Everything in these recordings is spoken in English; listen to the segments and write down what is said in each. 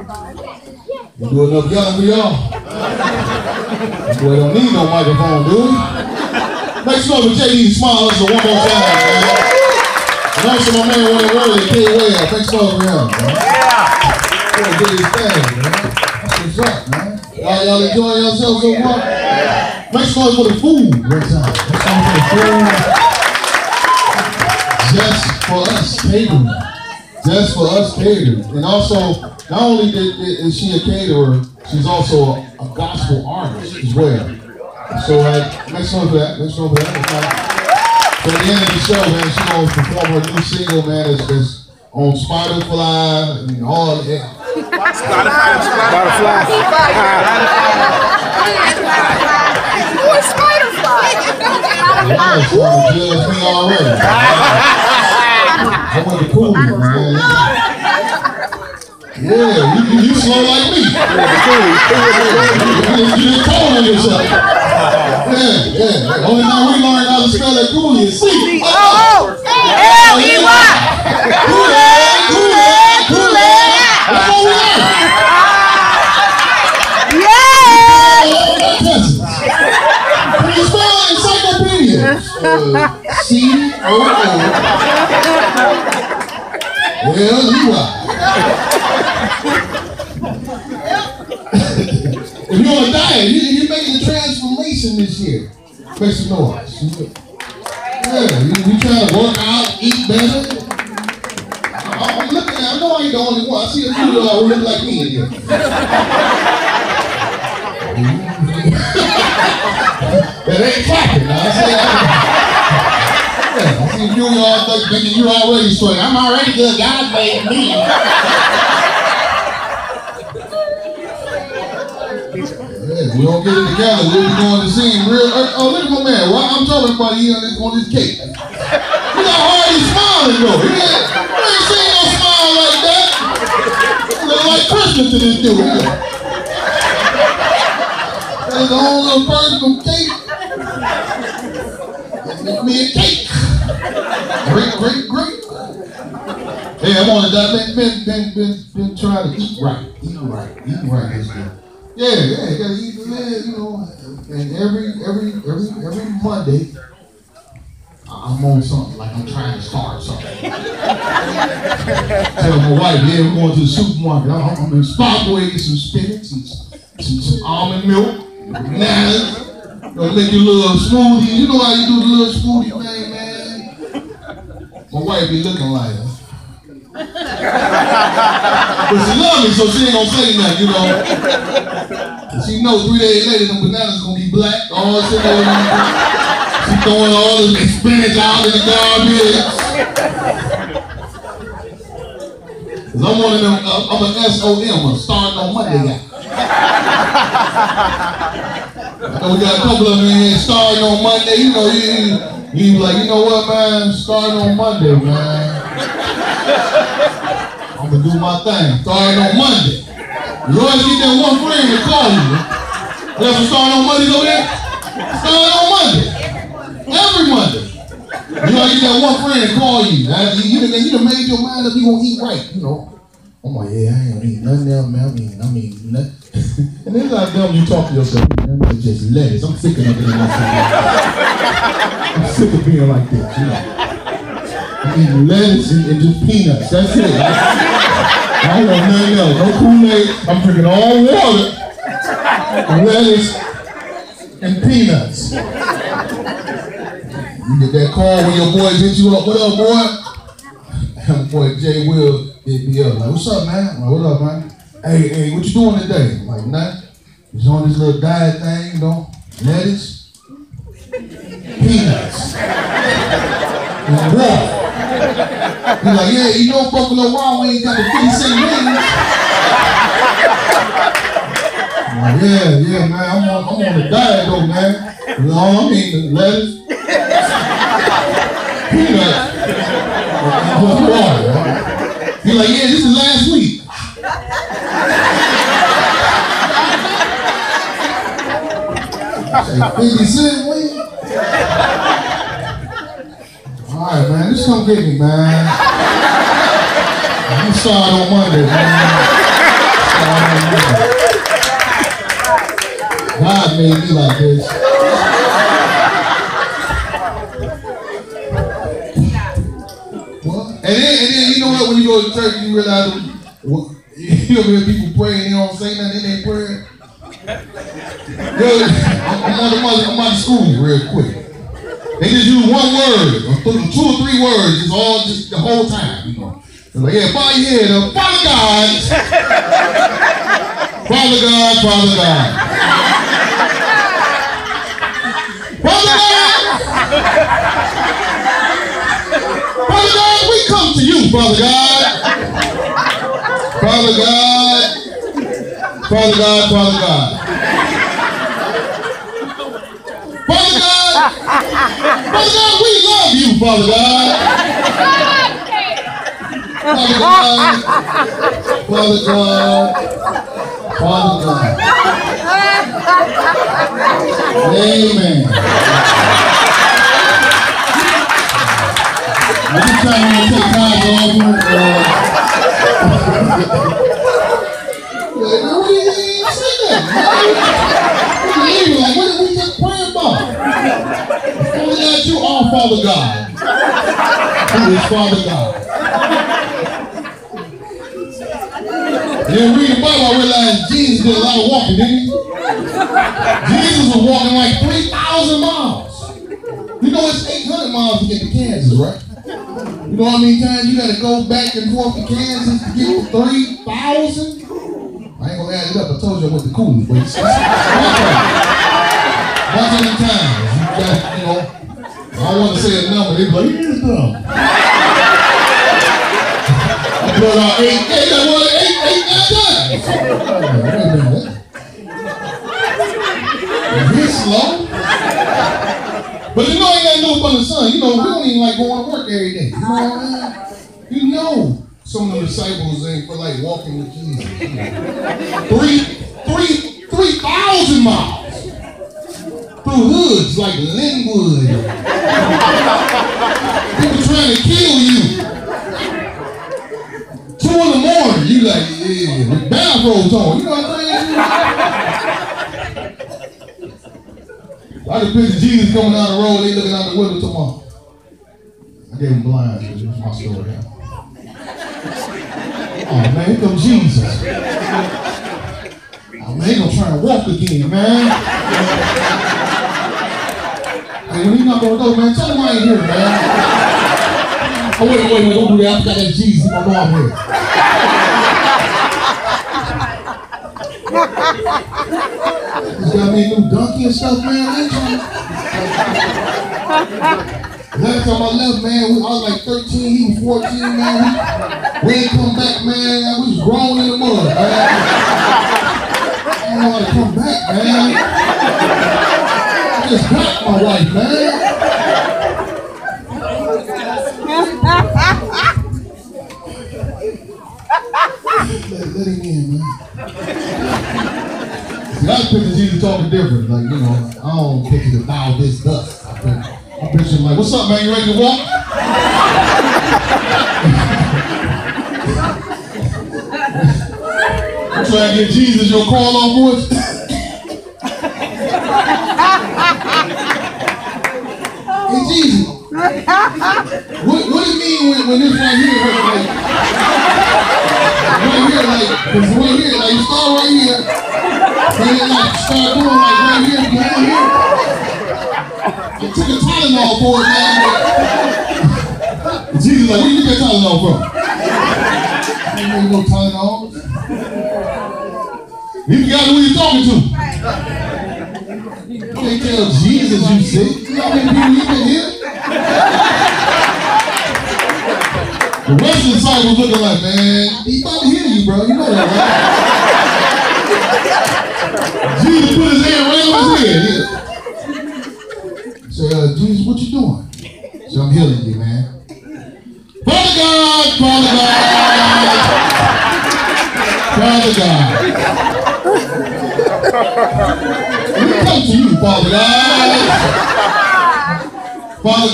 You do enough yelling for y'all? Boy, don't need no microphone, dude. Make sure for JD Small Hustle one more time, man. And also my man Wayne Worley, K. Webb. Make sure for him, man. Boy, do his thing, man. That's what's up, man. Y'all enjoying yourselves so far? Make sure for the food one time. Make sure for the food. Just for us catering. Just for us catering. And also, not only is she a caterer, she's also a gospel artist as well. So make sure for that. Make sure for that. So at the end of the show, man, she's going to perform her new single, man, that's on Spotify and all that. Spotify. What's Spotify? Y'all trying to judge me already. I went to Cooley, man. Yeah, you slow like me. You just told on yourself. Yeah. Only time we learned how to spell that Cooley is C. L-E-Y. Kool-Aid. That's all we learned. Can you spell encyclopedia? C-O-O. L-E-Y. If you're on a diet, you're making a transformation this year. Make some noise. Yeah, you trying to work out, eat better. I'm looking at, I know I ain't the only one. I see a few who look like me in here. That ain't clapping now. I see you all thinking you already straight. I'm already good. God made me. We don't get it together. We'll be going to see him real. Oh, look at my man. Well, I'm talking about he on this cake. Look how hard he's smiling though. You ain't seen no smile like that. It look like Christmas to this dude. That's his own little personal cake. Make me a cake. Great. Hey, I'm on that. Been trying to eat right. Eat right this day. Yeah, you gotta eat the man, you know. And every Monday, I'm on something, like I'm trying to start something. Tell my wife, yeah, we're going to the supermarket. I'm in Sparkaway, get some spinach and some almond milk, bananas. Gonna make your little smoothie. You know how you do the little smoothie thing, man? My wife be looking like her. But she love me, so she ain't gonna say nothing, you know. She knows 3 days later them bananas gonna be black. All she knows, she throwing all the spinach out in the garbage. Cause I'm one of them. I'm an SOM, a starting on Monday guy. I know we got a couple of them in here starting on Monday. You know, you like, you know what, man? Starting on Monday, man. I'm gonna do my thing. Starting on Monday. You always get that one friend to call you. That's what starting on Mondays over there? Starting on Monday. Every Monday. You always get that one friend to call you. You done made your mind up you gonna eat right, you know. I'm like, yeah, I ain't gonna eat nothing else, man. I mean, nothing. And then like them, you talk to yourself, man, it's just lettuce. I'm sick of it. I'm sick of being like this, you know. I'm eating lettuce and just peanuts. That's it. I don't want nothing else. No Kool-Aid. I'm drinking all water, lettuce, and peanuts. You get that call when your boys hit you up. What up, boy? My boy Jay Will hit me up. Like, what's up, man? I'm like, what up, man? Hey, what you doing today? I'm like, nothing. Just on this little diet thing, you know. Lettuce, peanuts, and water. He's like, yeah, you know Buffalo Wild Wings got the 50-cent wings. I'm like, yeah, man, I'm on the diet though, man. You know, I'm eating lettuce, peanuts, and water. He's like, yeah, this is last week. 50-cent wings? All right, man, just come get me, man. I'm starting on Monday, man. God made me like this. What? And then you know what? When you go to church, you realize you ever hear people praying, they don't say nothing, they ain't praying. I'm out of school real quick. They just use one word, or 2 or 3 words, it's all just the whole time, you know. They're like, yeah, bow your head up, Father God. Father God, Father God. Father God! Father God, we come to you, Father God. Father God. Father God, Father God. Father God, Father God, we love you, Father God. Father God, Father God, Father God. Amen. Every time we take time off, like, what did we just pray about? Only that you are Father God. Who is Father God? And then read the Bible, I realized Jesus did a lot of walking, didn't he? Jesus was walking like 3,000 miles. You know it's 800 miles to get to Kansas, right? You know how many times you got to go back and forth to Kansas to get to 3,000? I ain't gonna add it up. I told you I went to Cooley, but it's bunch of the times you got, you know, I don't want to say a number. They be like, here's dumb. I put out 8 times. He's slow. But you know, ain't nothing new from the sun. You know, we don't even like going to work every day. You know what I mean? You know, some of the disciples ain't for like walking with Jesus. You know. 3,000 miles through hoods like Linwood. People trying to kill you. 2 in the morning, you like, yeah, with bathrobes on. You know what I'm saying? I just picture Jesus coming down the road, they looking out the window tomorrow. I gave him blind, this is my story. Oh man, here comes Jesus. Oh man, he gonna try to walk again, man. Hey, when he not gonna go, man, tell him I ain't here, man. Oh wait, don't do that. I forgot that Jesus, he gonna know I'm here. He's got me a new donkey and stuff, man. Last time I left, man, I was like 13, he was 14, man. We ain't come back, man. We was grown in the mud, man. I don't know how to come back, man. I just got my wife, man. Let him in, man. See, I picture Jesus talking different. Like, you know, I don't picture the bow this dust. I picture him like, what's up, man? You ready to walk? I'm trying to get Jesus your call on voice. Hey, Jesus. What do you mean when this right here, like, cause right here, like you start right here, then like start doing like right here, down here. I took a Tylenol for it, man. Jesus like, where you get that Tylenol from? I ain't know no Tylenol. You forgot who you're talking to. You can't tell Jesus you sick. You know how many people you can hear? The rest of the disciples looking like, man, he about to hear you, bro. You know that, right? Jesus put his hand right on his head. Say, Jesus, what you doing? So I'm healing you, man. Father God, Father God, Father God. We come to you, Father God. Father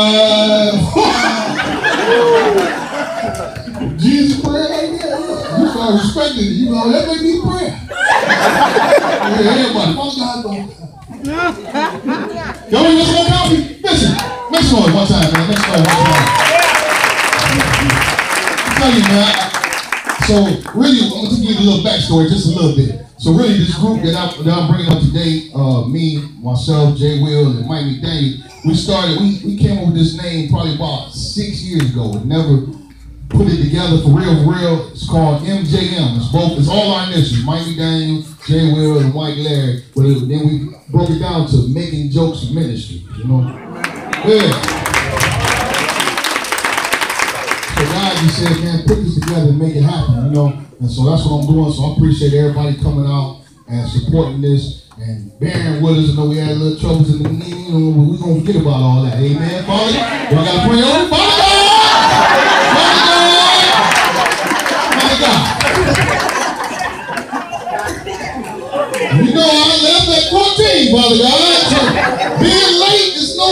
God. Jesus prayed like that. start respecting it. You know, that make me pray. Yeah, everybody, Father God. Y'all want to listen to copy? Listen, make some noise one time, man. Make some noise one time. I'm telling you, man. So really, I'm going to give you a little backstory, just a little bit. So really, this group that I'm bringing up today, me, myself, Jay Will, and Mike McDaniel, we came up with this name probably about 6 years ago. We never put it together for real. It's called MJM. It's all our initials, Mike McDaniel, Jay Will, and Mike Larry. But then we broke it down to Making Jokes Ministry, you know? Yeah. So God just said, man, put this together and make it happen, you know? And so that's what I'm doing. So I appreciate everybody coming out and supporting this and bearing with us. I know we had a little troubles in the beginning, you know, but we're going to forget about all that. Amen, Father? Y'all got to pray on it? Father God! You know I left at 14, Father God. So being late is no...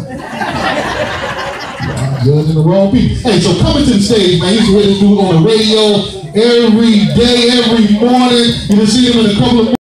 Judging the wrong people. Hey, so coming to the stage, man, he's ready to do it on the radio every day, every morning. You can see him in a couple of